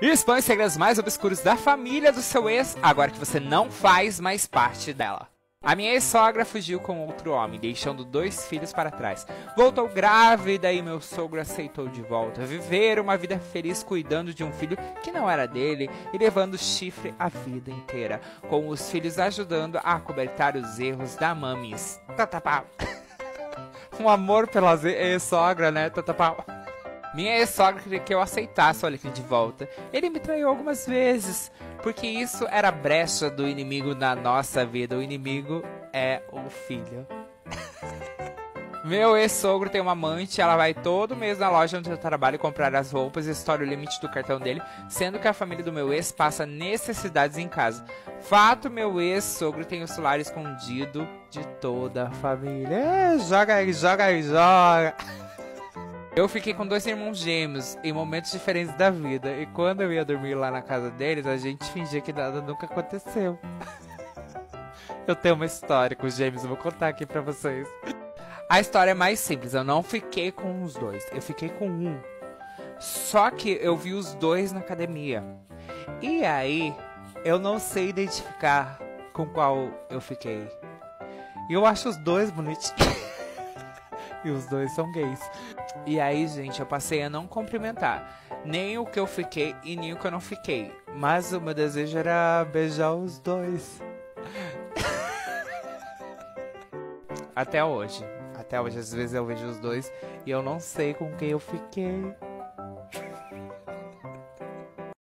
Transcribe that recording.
E expõe os segredos mais obscuros da família do seu ex, agora que você não faz mais parte dela. A minha ex-sogra fugiu com outro homem, deixando 2 filhos para trás. Voltou grávida e meu sogro aceitou de volta. Viver uma vida feliz cuidando de um filho que não era dele e levando chifre a vida inteira. Com os filhos ajudando a cobertar os erros da mamis. Tatapau. Um amor pela ex-sogra, né? Tatapau. Minha ex-sogra queria que eu aceitasse o Alecrim de volta. Ele me traiu algumas vezes, porque isso era a brecha do inimigo na nossa vida. O inimigo é o filho. Meu ex-sogro tem uma amante, ela vai todo mês na loja onde eu trabalho comprar as roupas e estoura o limite do cartão dele, sendo que a família do meu ex passa necessidades em casa. Fato, meu ex-sogro tem o celular escondido de toda a família. Joga aí, joga aí, joga. Eu fiquei com 2 irmãos gêmeos em momentos diferentes da vida. E quando eu ia dormir lá na casa deles, a gente fingia que nada nunca aconteceu. Eu tenho uma história com os gêmeos, eu vou contar aqui pra vocês. A história é mais simples, eu não fiquei com os 2, eu fiquei com um. Só que eu vi os 2 na academia. E aí, eu não sei identificar com qual eu fiquei. E eu acho os 2 bonitinhos. E os 2 são gays. E aí, gente, eu passei a não cumprimentar nem o que eu fiquei e nem o que eu não fiquei. Mas o meu desejo era beijar os 2. Até hoje. Até hoje, às vezes eu vejo os 2 e eu não sei com quem eu fiquei.